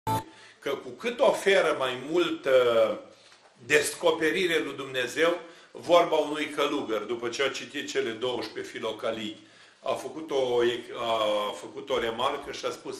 Că cu cât oferă mai multă descoperire lui Dumnezeu, vorba unui călugăr, după ce a citit cele 12 filocalii, a făcut o remarcă și a spus: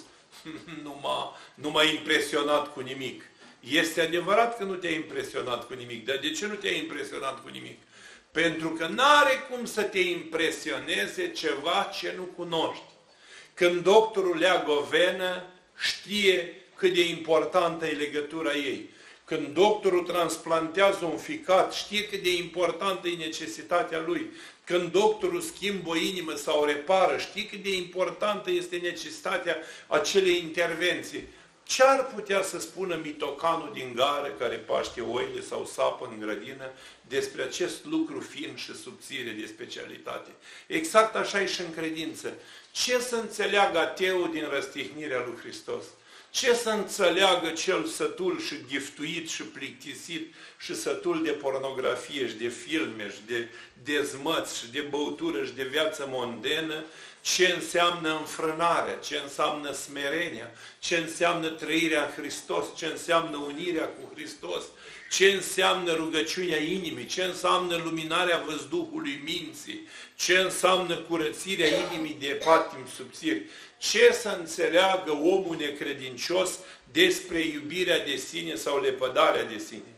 nu m-a impresionat cu nimic. Este adevărat că nu te-a impresionat cu nimic, dar de ce nu te-a impresionat cu nimic? Pentru că n-are cum să te impresioneze ceva ce nu cunoști. Când doctorul leagă o venă, știe cât de importantă e legătura ei. Când doctorul transplantează un ficat, știe cât de importantă e necesitatea lui. Când doctorul schimbă o inimă sau o repară, știe cât de importantă este necesitatea acelei intervenții. Ce ar putea să spună mitocanul din gară care paște oile sau sapă în grădină despre acest lucru fin și subțire de specialitate? Exact așa e și în credință. Ce să înțeleagă ateul din răstihnirea lui Hristos? Ce să înțeleagă cel sătul și giftuit și plictisit și sătul de pornografie și de filme și de dezmăți și de băutură și de viață mondenă? Ce înseamnă înfrânarea, ce înseamnă smerenia, ce înseamnă trăirea în Hristos, ce înseamnă unirea cu Hristos, ce înseamnă rugăciunea inimii, ce înseamnă luminarea văzduhului minții, ce înseamnă curățirea inimii de patim subțiri, ce să înțeleagă omul necredincios despre iubirea de sine sau lepădarea de sine,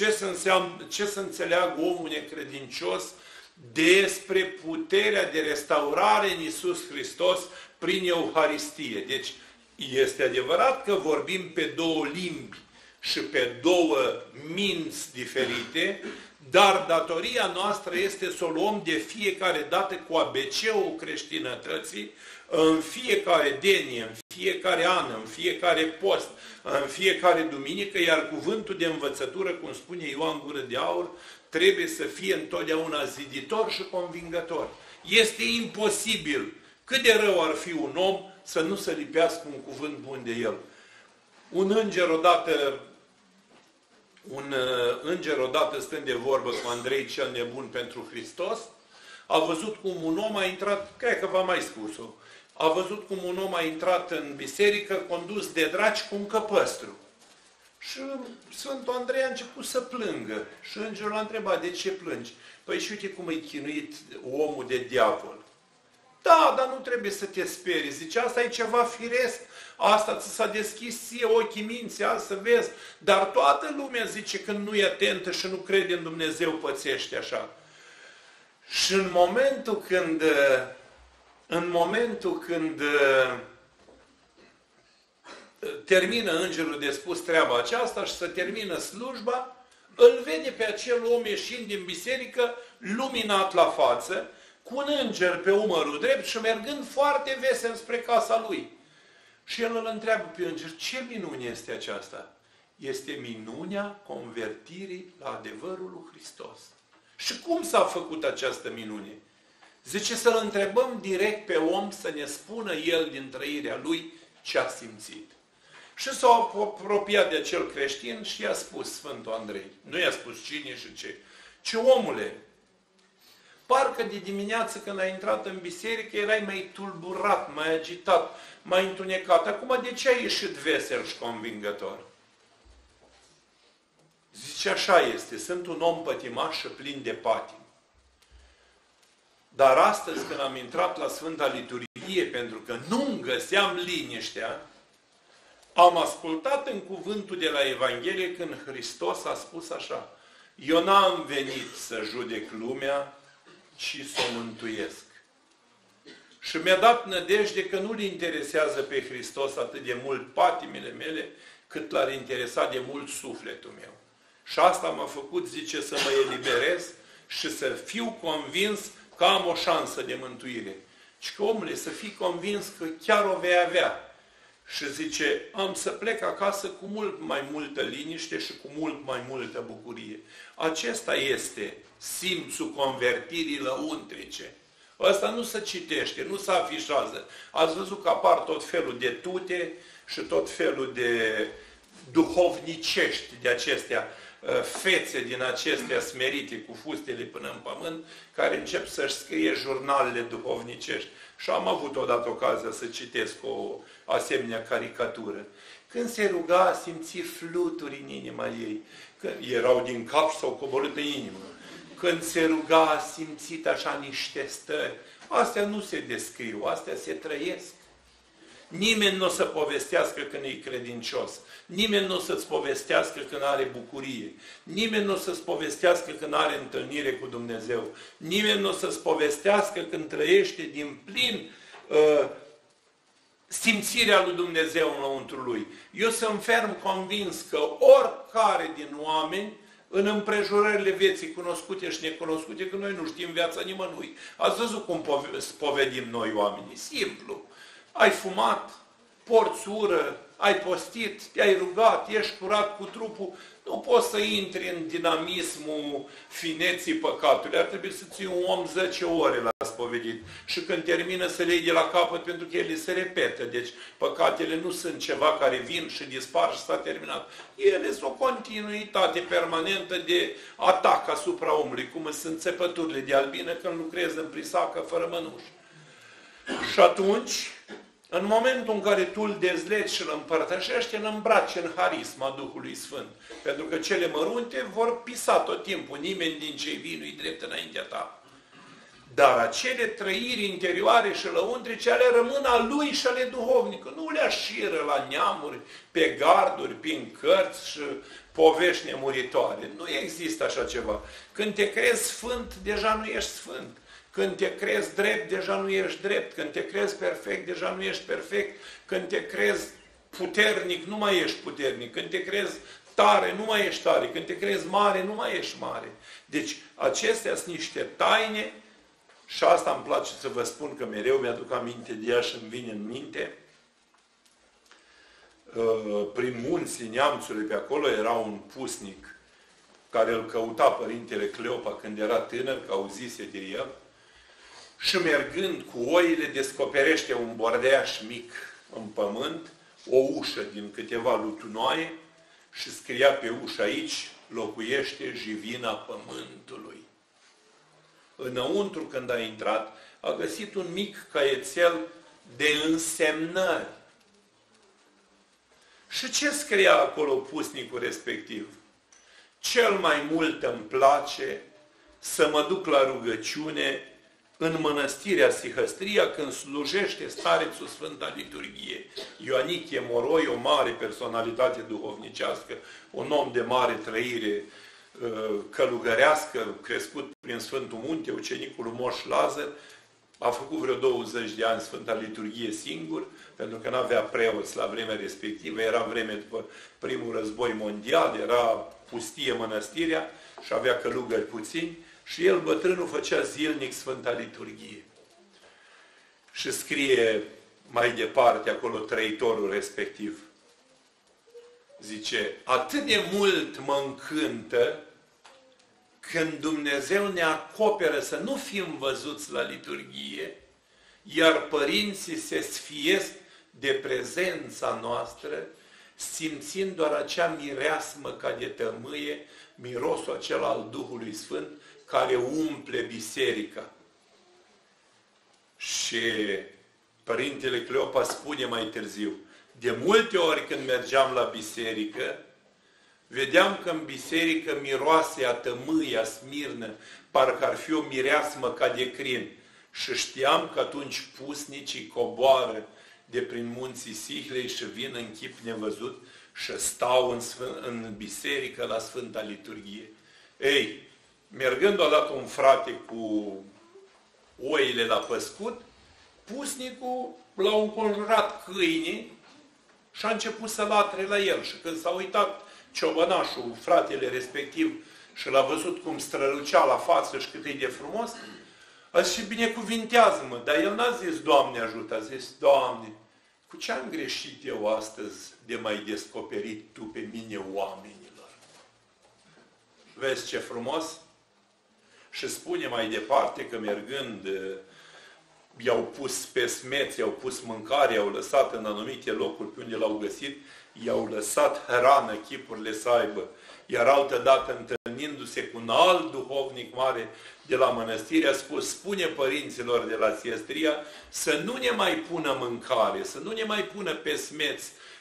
ce să înțeleagă omul necredincios despre puterea de restaurare în Iisus Hristos prin Euharistie. Deci, este adevărat că vorbim pe două limbi și pe două minți diferite, dar datoria noastră este să o luăm de fiecare dată cu ABC-ul creștinătății, în fiecare denie, în fiecare an, în fiecare post, în fiecare duminică, iar cuvântul de învățătură, cum spune Ioan Gură de Aur, trebuie să fie întotdeauna ziditor și convingător. Este imposibil, cât de rău ar fi un om, să nu se lipească un cuvânt bun de el. Un înger odată stând de vorbă cu Andrei cel nebun pentru Hristos, a văzut cum un om a intrat, cred că v-am mai spus-o, a văzut cum un om a intrat în biserică condus de draci cu un căpăstru. Și Sfântul Andrei a început să plângă. Și îngerul l-a întrebat: de ce plângi? Păi și uite cum e chinuit omul de diavol. Da, dar nu trebuie să te sperii. Zice, asta e ceva firesc. Asta ți s-a deschis ție ochii minții, azi să vezi. Dar toată lumea, zice, când nu e atentă și nu crede în Dumnezeu, pățește așa. Și în momentul când termină îngerul de spus treaba aceasta și să termină slujba, îl vede pe acel om ieșind din biserică, luminat la față, cu un înger pe umărul drept și mergând foarte vesel spre casa lui. Și el îl întreabă pe înger: ce minune este aceasta? Este minunea convertirii la adevărul lui Hristos. Și cum s-a făcut această minune? Zice, să-l întrebăm direct pe om să ne spună el din trăirea lui ce a simțit. Și s-a apropiat de acel creștin și i-a spus Sfântul Andrei. Nu i-a spus cine și ce. Ce omule, parcă de dimineață când ai intrat în biserică erai mai tulburat, mai agitat, mai întunecat. Acum de ce ai ieșit vesel și convingător? Zice, așa este, sunt un om pătimaș și plin de patim. Dar astăzi când am intrat la Sfânta Liturghie, pentru că nu-mi găseam liniștea, am ascultat în cuvântul de la Evanghelie când Hristos a spus așa: eu n-am venit să judec lumea, ci să o mântuiesc. Și mi-a dat nădejde că nu-L interesează pe Hristos atât de mult patimile mele, cât l-ar interesa de mult sufletul meu. Și asta m-a făcut, zice, să mă eliberez și să fiu convins că am o șansă de mântuire. Și că, omule, să fii convins că chiar o vei avea. Și zice, am să plec acasă cu mult mai multă liniște și cu mult mai multă bucurie. Acesta este simțul convertirii lăuntrice. Ăsta nu se citește, nu se afișează. Ați văzut că apar tot felul de tute și tot felul de duhovnicești de acestea, fețe din acestea smerite cu fustele până în pământ, care încep să-și scrie jurnalele duhovnicești. Și am avut odată ocazia să citesc o asemenea caricatură. Când se ruga, a simțit fluturi în inima ei. Când erau din cap și s-au coborât în inimă. Când se ruga, a simțit așa niște stări. Astea nu se descriu, astea se trăiesc. Nimeni nu o să povestească când e credincios. Nimeni nu o să-ți povestească când are bucurie. Nimeni nu o să-ți povestească când are întâlnire cu Dumnezeu. Nimeni nu o să-ți povestească când trăiește din plin simțirea lui Dumnezeu înăuntru lui. Eu sunt ferm convins că oricare din oameni, în împrejurările vieții cunoscute și necunoscute, că noi nu știm viața nimănui. Ați văzut cum spovedim noi oamenii? Simplu. Ai fumat, porți ură, ai postit, te-ai rugat, ești curat cu trupul, nu poți să intri în dinamismul fineții păcatului. Ar trebui să ții un om 10 ore la spovedit și când termină să le iei de la capăt pentru că ele se repetă. Deci păcatele nu sunt ceva care vin și dispar și s-a terminat. Ele sunt o continuitate permanentă de atac asupra omului, cum sunt țepăturile de albină când lucrezi în prisacă fără mănuși. Și atunci, în momentul în care tu îl dezlegi și îl împărtășești, îl îmbraci în harisma Duhului Sfânt. Pentru că cele mărunte vor pisa tot timpul. Nimeni din cei vii nu-i drept înaintea ta. Dar acele trăiri interioare și lăuntrice, ale rămân a lui și ale duhovnicului. Nu le așiră la neamuri, pe garduri, prin cărți și povești nemuritoare. Nu există așa ceva. Când te crezi sfânt, deja nu ești sfânt. Când te crezi drept, deja nu ești drept. Când te crezi perfect, deja nu ești perfect. Când te crezi puternic, nu mai ești puternic. Când te crezi tare, nu mai ești tare. Când te crezi mare, nu mai ești mare. Deci, acestea sunt niște taine și asta îmi place să vă spun, că mereu mi-aduc aminte de ea și îmi vine în minte. Prin munții Neamțului pe acolo era un pusnic care îl căuta părintele Cleopa când era tânăr, că auzise de el. Și mergând cu oile, descoperește un bordeaș mic în pământ, o ușă din câteva lutunoaie și scria pe ușă: aici locuiește jivina pământului. Înăuntru, când a intrat, a găsit un mic caietel de însemnări. Și ce scria acolo pusnicul respectiv? Cel mai mult îmi place să mă duc la rugăciune în mănăstirea Sihăstria, când slujește starețul Sfânta Liturghie. Ioanichie Moroi, o mare personalitate duhovnicească, un om de mare trăire călugărească, crescut prin Sfântul Munte, ucenicul lui Moș Lazar, a făcut vreo 20 de ani Sfânta Liturghie singur, pentru că nu avea preoți la vremea respectivă, era vreme după primul război mondial, era pustie mănăstirea și avea călugări puțini. Și el, bătrânul, făcea zilnic Sfânta Liturghie. Și scrie mai departe acolo trăitorul respectiv. Zice: atât de mult mă încântă când Dumnezeu ne acoperă să nu fim văzuți la liturghie, iar părinții se sfiesc de prezența noastră, simțind doar acea mireasmă ca de tămâie, mirosul acela al Duhului Sfânt, care umple biserica. Și Părintele Cleopa spune mai târziu: de multe ori când mergeam la biserică, vedeam că în biserică miroase a tămâie, a smirnă, parcă ar fi o mireasmă ca de crin. Și știam că atunci pusnicii coboară de prin munții Sihlei și vin în chip nevăzut și stau în biserică la Sfânta Liturghie. Ei, mergând odată un frate cu oile la păscut, pusnicul l-a înconjurat câinii și a început să latre la el. Și când s-a uitat ciobănașul, fratele respectiv, și l-a văzut cum strălucea la față și cât e de frumos, a zis: și binecuvintează-mă. Dar el n-a zis: Doamne ajută, a zis: Doamne, cu ce am greșit eu astăzi de m-ai descoperit Tu pe mine oamenilor? Vezi ce frumos? Și spune mai departe că mergând, i-au pus pe smeți, i-au pus mâncare, i-au lăsat în anumite locuri pe unde l-au găsit, i-au lăsat hrană, chipurile să aibă. Iar altădată, întâlnindu-se cu un alt duhovnic mare de la mănăstire, a spus: spune părinților de la Siestria să nu ne mai pună mâncare, să nu ne mai pună pe smeți,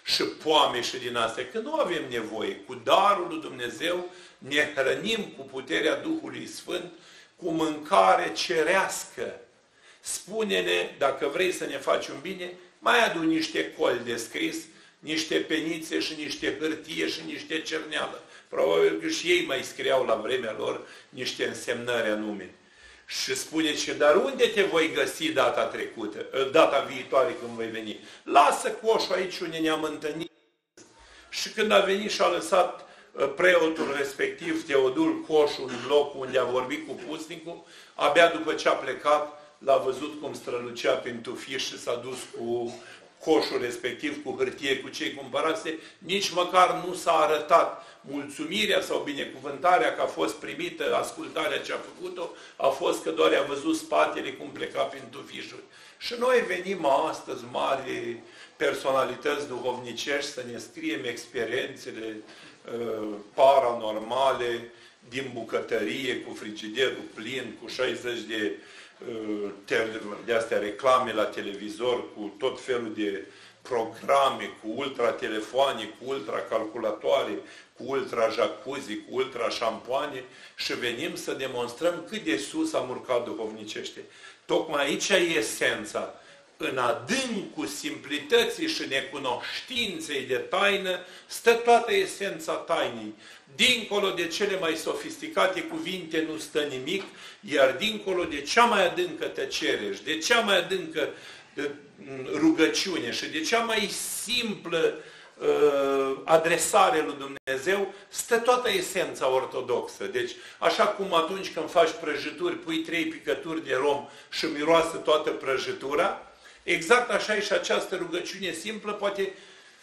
și poame și din astea, că nu avem nevoie. Cu darul lui Dumnezeu ne hrănim cu puterea Duhului Sfânt, cu mâncare cerească. Spune-ne, dacă vrei să ne faci un bine, mai adu niște coli de scris, niște penițe și niște hârtie și niște cerneală. Probabil că și ei mai scriau la vremea lor niște însemnări anume. Și spune ce, dar unde te voi găsi data viitoare când voi veni? Lasă coșul aici unde ne-am întâlnit. Și când a venit și a lăsat preotul respectiv, Teodul, coșul în locul unde a vorbit cu pusnicul, abia după ce a plecat, l-a văzut cum strălucea prin tufiș și s-a dus cu coșul respectiv, cu hârtie, cu ce-i cumpărase, nici măcar nu s-a arătat. Mulțumirea sau binecuvântarea că a fost primită, ascultarea ce a făcut-o, a fost că doar a văzut spatele cum pleca prin tufișuri. Și noi venim astăzi, mari personalități duhovnicești, să ne scriem experiențele paranormale din bucătărie, cu frigiderul plin, cu 60 de astea reclame la televizor, cu tot felul de programe, cu ultratelefoane, cu ultracalculatoare, cu ultra-jacuzzi, cu ultra-șampoane și venim să demonstrăm cât de sus am urcat duhovnicește. Tocmai aici e esența. În adâncul simplității și necunoștinței de taină stă toată esența tainei. Dincolo de cele mai sofisticate cuvinte nu stă nimic, iar dincolo de cea mai adâncă tăcere și de cea mai adâncă rugăciune și de cea mai simplă adresare lui Dumnezeu, stă toată esența ortodoxă. Deci, așa cum atunci când faci prăjituri, pui 3 picături de rom și miroasă toată prăjitura, exact așa e și această rugăciune simplă, poate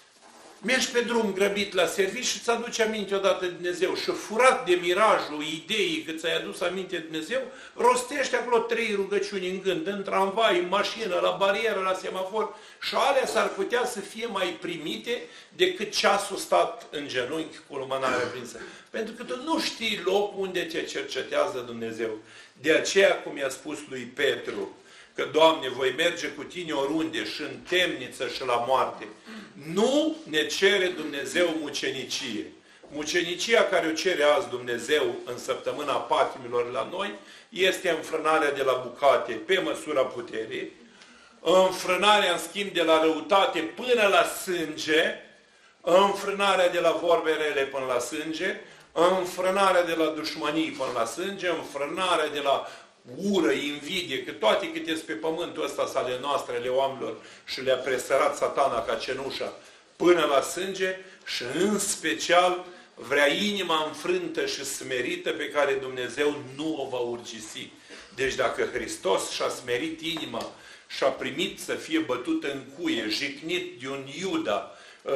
mergi pe drum grăbit la serviciu și îți aduce aminte odată de Dumnezeu și furat de mirajul ideii că ți-ai adus aminte de Dumnezeu, rostește acolo 3 rugăciuni în gând, în tramvai, în mașină, la barieră, la semafor și alea s-ar putea să fie mai primite decât ceasul stat în genunchi cu lumânarea prinsă. Pentru că tu nu știi locul unde te cercetează Dumnezeu. De aceea, cum i-a spus lui Petru, că, Doamne, voi merge cu Tine oriunde și în temniță și la moarte. Nu ne cere Dumnezeu mucenicie. Mucenicia care o cere azi Dumnezeu în săptămâna patimilor la noi este înfrânarea de la bucate pe măsura puterii, înfrânarea, în schimb, de la răutate până la sânge, înfrânarea de la vorbe rele până la sânge, înfrânarea de la dușmănii până la sânge, înfrânarea de la ură, invidie, că toate câte pe pământul ăsta sunt ale noastre, ale oamenilor, și le-a presărat Satana ca cenușa până la sânge și în special vrea inima înfrântă și smerită pe care Dumnezeu nu o va urgisi. Deci dacă Hristos și-a smerit inima și-a primit să fie bătut în cuie, jignit de un Iuda,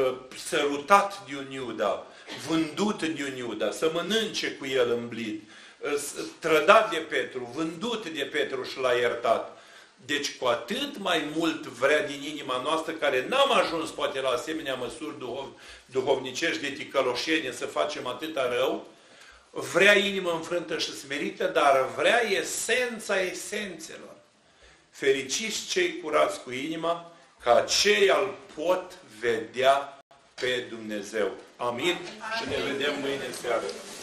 sărutat de un Iuda, vândut de un Iuda, să mănânce cu el în blid, trădat de Petru, vândut de Petru și l-a iertat. Deci cu atât mai mult vrea din inima noastră, care n-am ajuns poate la asemenea măsuri duhovnicești de ticăloșenie să facem atâta rău, vrea inimă înfrântă și smerită, dar vrea esența esențelor. Fericiți cei curați cu inima, că aceia îl pot vedea pe Dumnezeu. Amin? Și ne vedem mâine seară.